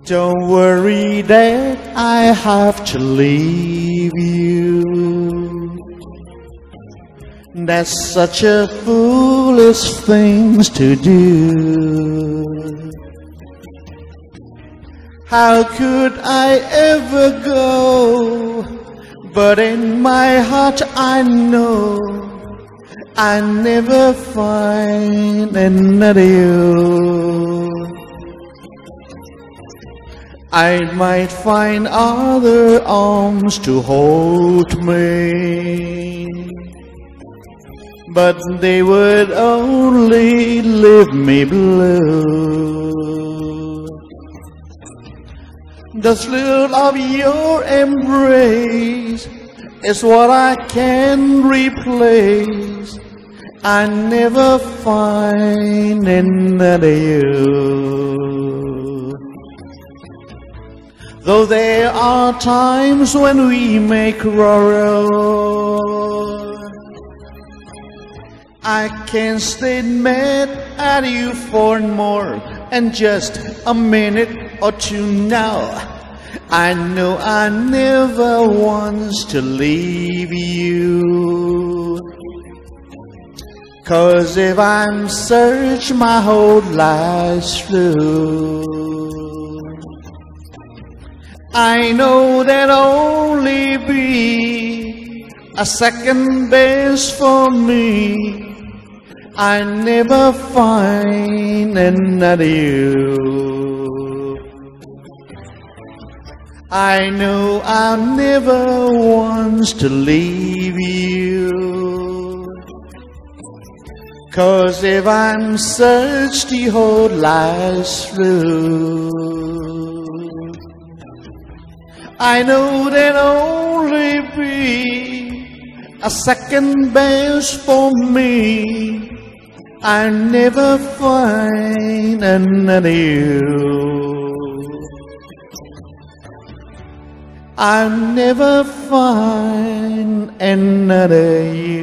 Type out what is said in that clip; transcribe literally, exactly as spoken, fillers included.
Don't worry that I have to leave you. That's such a foolish thing to do. How could I ever go? But in my heart I know I never find another you. I might find other arms to hold me, but they would only leave me blue. The thrill of your embrace is what I can replace. I never find another you. Though there are times when we may quarrel, I can't stay mad at you for more than just a minute or two now. I know I never want to leave you, 'cause if I'm searched my whole life through, I know that only be a second best for me. I never find another you. I know I never want to leave you, 'cause if I'm searched the whole life through, I know that only be a second best for me. I never find another you. I never find another you.